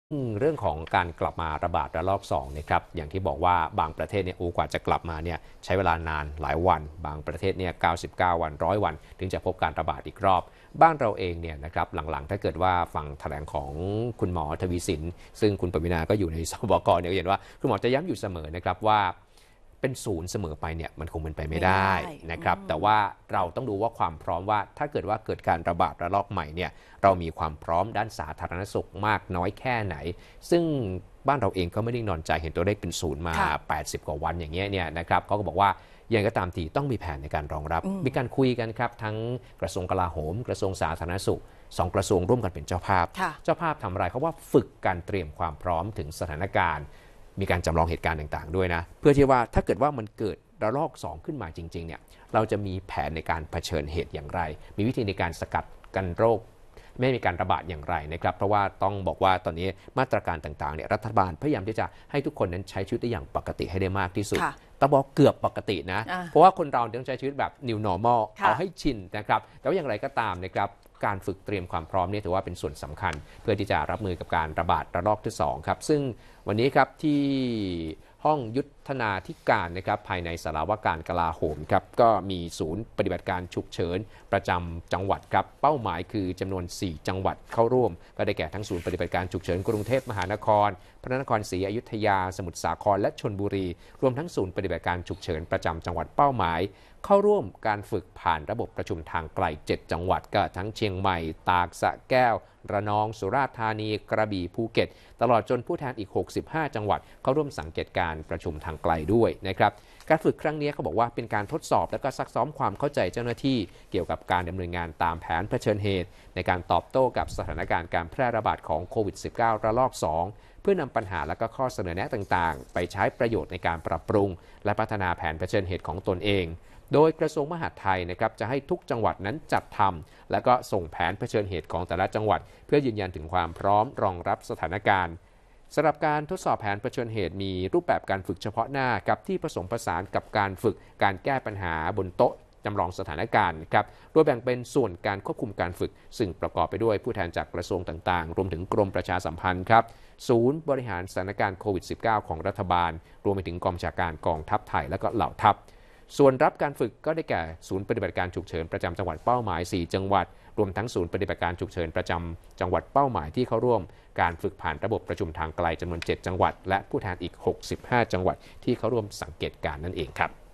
เรื่องของการกลับมาระบาดระลอก2นะครับอย่างที่บอกว่าบางประเทศเนี่ยกว่าจะกลับมาเนี่ยใช้เวลานานหลายวันบางประเทศเนี่ย99 วัน100 วันถึงจะพบการระบาดอีกรอบบ้านเราเองเนี่ยนะครับหลังๆถ้าเกิดว่าฟังแถลงของคุณหมอทวีสินซึ่งคุณปวีณาก็อยู่ในสบคเนี่ยเห็นว่าคุณหมอจะย้ำอยู่เสมอนะครับว่าเป็นศูนย์เสมอไปเนี่ยมันคงเป็นไปไม่ได้นะครับแต่ว่าเราต้องดูว่าความพร้อมว่าถ้าเกิดว่าเกิดการระบาดระลอกใหม่เนี่ยเรามีความพร้อมด้านสาธารณสุขมากน้อยแค่ไหนซึ่งบ้านเราเองก็ไม่ได้นอนใจเห็นตัวเลขเป็นศูนย์มา80กว่าวันอย่างเงี้ยเนี่ยนะครับเขาก็บอกว่าอย่างก็ตามทีต้องมีแผนในการรองรับมีการคุยกันครับทั้งกระทรวงกลาโหมกระทรวงสาธารณสุข2กระทรวงร่วมกันเป็นเจ้าภาพทำอะไรเขาว่าฝึกการเตรียมความพร้อมถึงสถานการณ์มีการจำลองเหตุการณ์ต่างๆด้วยนะเพื่อที่ว่าถ้าเกิดว่ามันเกิดระลอก2ขึ้นมาจริงๆเนี่ยเราจะมีแผนในการเผชิญเหตุอย่างไรมีวิธีในการสกัดกันโรคไม่มีการระบาดอย่างไรนะครับเพราะว่าต้องบอกว่าตอนนี้มาตรการต่างๆเนี่ยรัฐบาลพยายามที่จะให้ทุกคนนั้นใช้ชีวิตได้อย่างปกติให้ได้มากที่สุดต้องบอกเกือบปกตินะเพราะว่าคนเราต้องใช้ชีวิตแบบ new normal เอาให้ชินนะครับแต่ว่าอย่างไรก็ตามนะครับการฝึกเตรียมความพร้อมนี่ถือว่าเป็นส่วนสำคัญเพื่อที่จะรับมือกับการระบาดระลอกที่2ครับซึ่งวันนี้ครับที่ห้องยุทธนาธิการนะครับภายในสารวการกลาโหมครับก็มีศูนย์ปฏิบัติการฉุกเฉินประจำจังหวัดครับเป้าหมายคือจำนวน4จังหวัดเข้าร่วมก็ได้แก่ทั้งศูนย์ปฏิบัติการฉุกเฉินกรุงเทพมหานครพระนครศรีอยุธยาสมุทรสาครและชลบุรีรวมทั้งศูนย์ปฏิบัติการฉุกเฉินประจำจังหวัดเป้าหมายเข้าร่วมการฝึกผ่านระบบประชุมทางไกล7จังหวัดก็ทั้งเชียงใหม่ตากสระแก้วระนองสุราษฎร์ธานีกระบี่ภูเก็ตตลอดจนผู้แทนอีก65จังหวัดเข้าร่วมสังเกตการประชุมทางไกลด้วยนะครับการฝึกครั้งนี้เขาบอกว่าเป็นการทดสอบและก็ซักซ้อมความเข้าใจเจ้าหน้าที่เกี่ยวกับการดำเนินงานตามแผนเผชิญเหตุในการตอบโต้กับสถานการณ์การแพร่ระบาดของโควิด -19 ระลอก2เพื่อนำปัญหาและก็ข้อเสนอแนะต่างๆไปใช้ประโยชน์ในการปรับปรุงและพัฒนาแผนเผชิญเหตุของตนเองโดยกระทรวงมหาดไทยนะครับจะให้ทุกจังหวัดนั้นจัดทำและก็ส่งแผนเผชิญเหตุของแต่ละจังหวัดเพื่อยืนยันถึงความพร้อมรองรับสถานการณ์สำหรับการทดสอบแผนเผชิญเหตุมีรูปแบบการฝึกเฉพาะหน้าครับที่ผสมผสานกับการฝึกการแก้ปัญหาบนโต๊ะจำลองสถานการณ์ครับโดยแบ่งเป็นส่วนการควบคุมการฝึกซึ่งประกอบไปด้วยผู้แทนจากกระทรวงต่างๆรวมถึงกรมประชาสัมพันธ์ครับศูนย์บริหารสถานการณ์โควิด -19 ของรัฐบาลรวมไปถึงกองบัญชาการกองทัพไทยและก็เหล่าทัพส่วนรับการฝึกก็ได้แก่ศูนย์ปฏิบัติการฉุกเฉินประจำจังหวัดเป้าหมาย4จังหวัดรวมทั้งศูนย์ปฏิบัติการฉุกเฉินประจำจังหวัดเป้าหมายที่เข้าร่วมการฝึกผ่านระบบประชุมทางไกลจำนวน7จังหวัดและผู้แทนอีก65จังหวัดที่เข้าร่วมสังเกตการณ์นั่นเองครับ